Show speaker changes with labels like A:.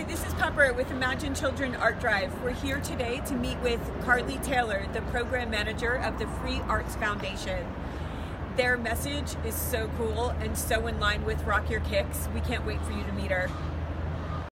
A: Hi, this is Pepper with Imagine Children Art Drive. We're here today to meet with Carly Taylor, the program manager of the Free Arts Foundation. Their message is so cool and so in line with Rock Your Kicks. We can't wait for you to meet her.